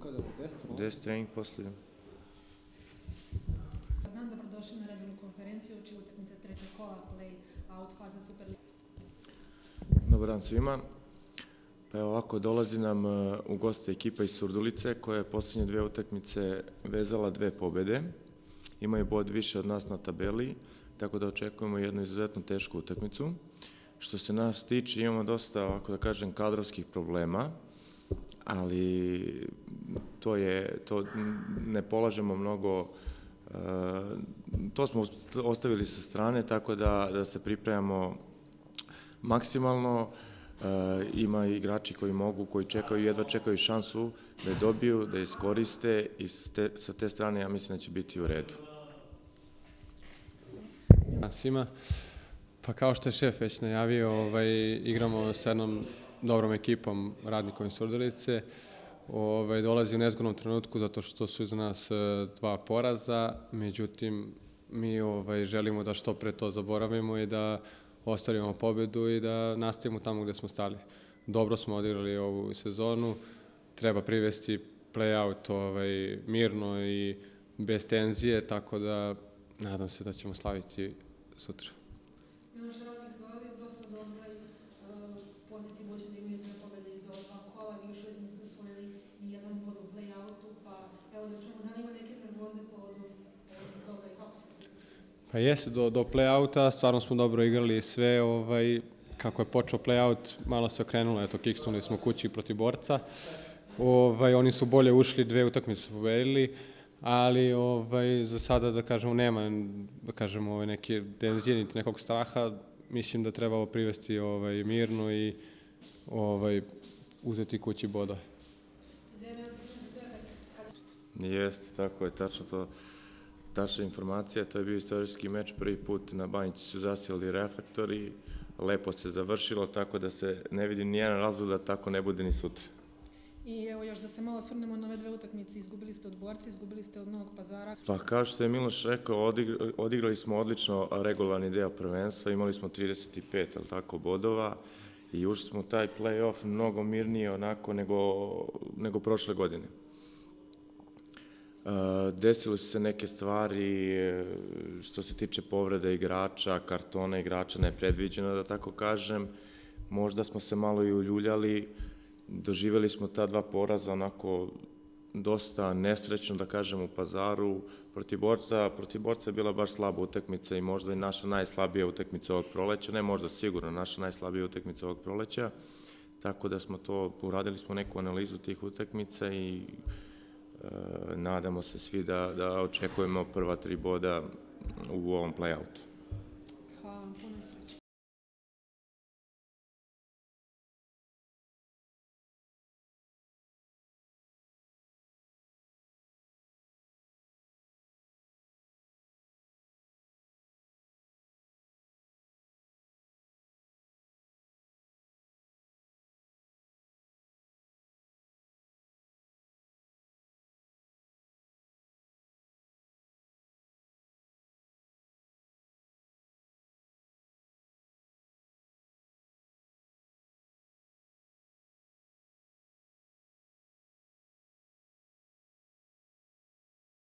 kada? 10? 10 trening poslije. Dan, dobrodošli na redovnu konferenciju uoči utakmice trećeg kola play-out faza Superlige. Dobar dan svima. Pa evo ovako, dolazi nam u goste ekipa iz Surdulice koja je posljednje 2 utakmice vezala 2 pobjede. Imaju bod više od nas na tabeli, tako da očekujemo jednu izuzetno tešku utakmicu. Što se nas tiče, imamo dosta, ovako da kažem, kadrovskih problema, ali to ne polažemo mnogo, to smo ostavili sa strane, tako da se pripremamo maksimalno. Ima igrači koji mogu, koji čekaju, jedva čekaju šansu da je dobiju, da je iskoriste i sa te strane ja mislim da će biti u redu. Svima, pa kao što je šef već najavio, igramo sa jednom dobrom ekipom radnikom iz Surdulice. Dolazi u nezgodnom trenutku zato što su iza nas 2 poraza, međutim mi želimo da što pre to zaboravimo i da ostvarimo pobedu i da nastavimo tamo gde smo stali. Dobro smo odigrali ovu sezonu, treba privesti play-out mirno i bez tenzije, tako da nadam se da ćemo slaviti sutra. Miloš Radnik dolazi dosta dobroj poziciji, moći da imaju 2 pobjede iz ova 2 kola, vi još uvijek niste osvojili ni jedan bod u play-outu, pa evo da čujemo, da li ima neke nervoze povodom toga i kako ste? Pa jeste, do play-outa stvarno smo dobro igrali sve, kako je počeo play-out, malo se okrenulo, eto, kiksnuli smo kući protiv Borca, oni su bolje ušli, 2 utakmice su pobedili, ali za sada, da kažemo, nema neke tenzije, niti nekog straha, mislim da treba ovo privesti mirno i uzeti kući boda. Jeste, tako je, tačno to. Tačna informacija, to je bio istorijski meč, prvi put na Banjici su zasijali reflektori, lepo se završilo, tako da se ne vidim nijedan razlog da tako ne bude ni sutra. I evo još da se malo osvrnemo na ove 2 utakmice, izgubili ste od Borca, izgubili ste od Novog Pazara. Pa kao što je Miloš rekao, odigrali smo odlično regularni deo prvenstva, imali smo 35 bodova i ušli smo u taj play-off mnogo mirnije onako nego prošle godine. Desile su se neke stvari što se tiče povrede igrača, kartona igrača, nepredviđeno da tako kažem. Možda smo se malo i uljuljali, doživjeli smo ta 2 poraza onako dosta nesrećno da kažem u Pazaru. Protiv Borca je bila baš slaba utakmica i možda i naša najslabija utakmica ovog proleća, ne možda sigurno naša najslabija utakmica ovog proleća, tako da smo uradili smo neku analizu tih utakmica i nadamo se svi da očekujemo prva 3 boda u ovom play-outu.